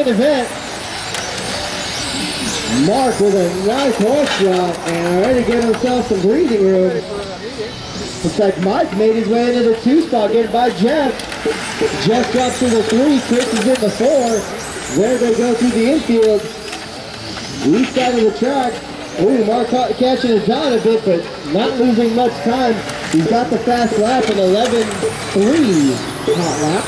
main event. Mark with a nice horse shot and already getting himself some breathing room. Looks like Mike made his way into the 2 spot, getting by Jeff. Jeff drops to the 3, Chris is in the 4. There they go through the infield. East side of the track. Ooh, Mark catching his down a bit, but not losing much time. He's got the fast lap, an 11.3 hot lap.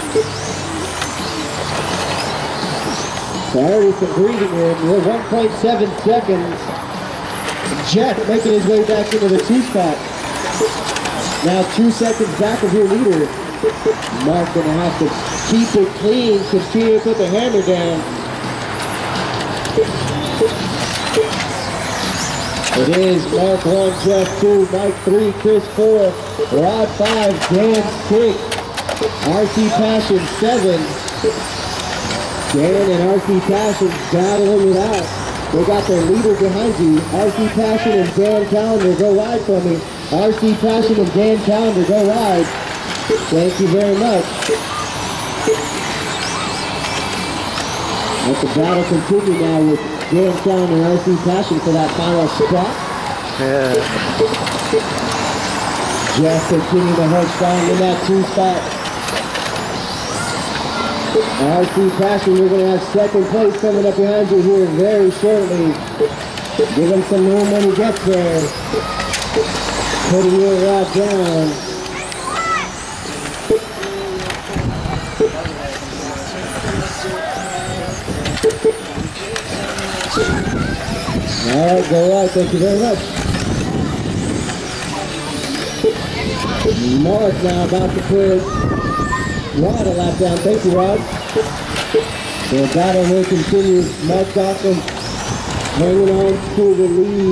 So already some breathing room. We're 1.7 seconds. Jeff making his way back into the 2 spot. Now 2 seconds back of your leader. Mark gonna have to keep it clean, continue to put the hammer down. It is Mark 1, Jeff 2, Mike 3, Chris 4, Rod 5, Dan 6, RC Passion 7. Dan and RC Passion battling it out. They got their leader behind you. RC Passion and Dan Calendar go wide from me. RC Passion and Dan Calendar go wide. Thank you very much. Let the battle continue now with Dan Calendar and RC Passion for that final spot. Yeah. Jeff continuing to hold strong in that 2 spot. RC Passion, you're going to have second place coming up behind you here very shortly. Give him some room when he gets there. Putting you right down. All right, go right. Thank you very much. Mark now about to put Rod a lap down. Thank you, Rod. The battle will continue. Mark Dawson hanging on to the lead.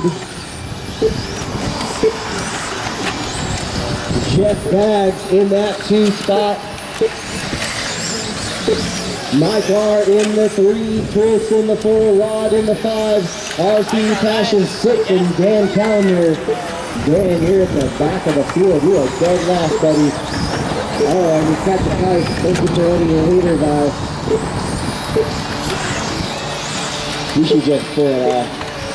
Jeff Baggs in that 2 spot. Mike R in the 3, Chris in the 4, Rod in the 5, RC Passion 6, and Dan Calendar. Dan here at the back of the field. You are dead last, buddy. Oh, and you got the price. Thank you for letting your leader by. You should just pull it off.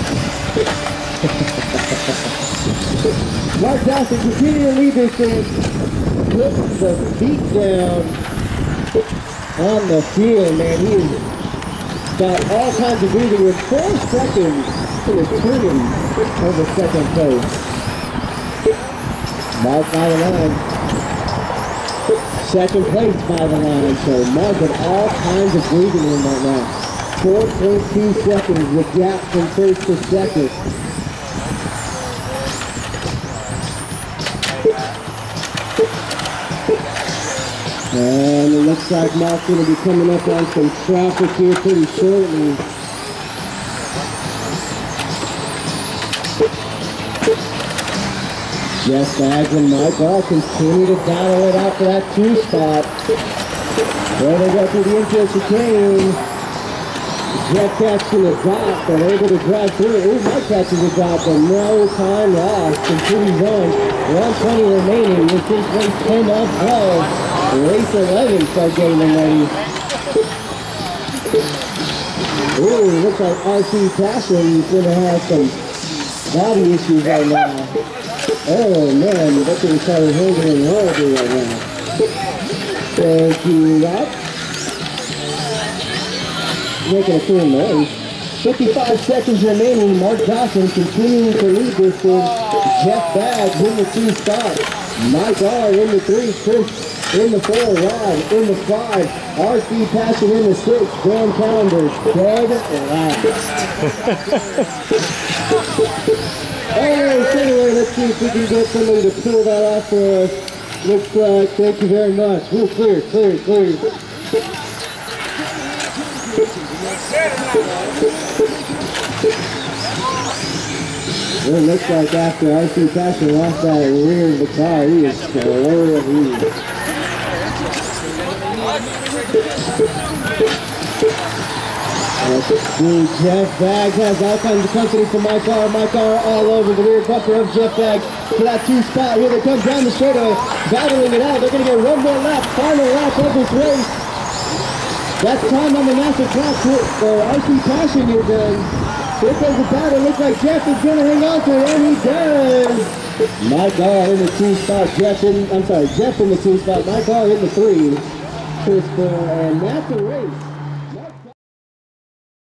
Mark Dawson continue to lead this thing. Put the beat down on the field, man. He has got all kinds of breathing with 4 seconds in his turning over second place. Mark by the line. Second place by the line. So Mark with all kinds of breathing room right now. 4.2 seconds, the gap from first to second. And it looks like Mark's going to be coming up on some traffic here pretty shortly. Jeff Baggs and Mike all continue to battle it out for that 2 spot. There they go through the infield chicane. Jeff catching a drop, but able to drive through it. Ooh, Mike catches a drop, but no time lost. Continues on. 120 remaining. Within place 10 of 12. Race 11 start getting them ready. Ooh, looks like RC Passion is going to have some body issues right now. Oh man, look at each other holding and rolling right now. Thank you, Rob. Making a clear noise. 55 seconds remaining. Mark Dawson continuing to lead this thing. Jeff Baggs in the 2 spot. Mike R in the 3. Chris in the 4. Rod in the 5. RC Passion in the 6. Dan Calendar dead last. Alright, anyway, let's see if we can get somebody to pull that off for us. Looks like, thank you very much. We're clear. It looks like after RC Passion lost that rear of the car, he is slowly. Jeff Baggs has all kinds of company for Mike R. Mike R all over the rear bumper of Jeff Baggs for that 2 spot. Here they come down the straightaway, battling it out. They're going to get one more lap, final lap of this race. That's time on the master clock for RC Passion here, then. Here goes the battle. Looks like Jeff is going to hang on to it, and he does. Mike R in the 2 spot. Jeff in the 2 spot. Mike R in the 3. And that's the race.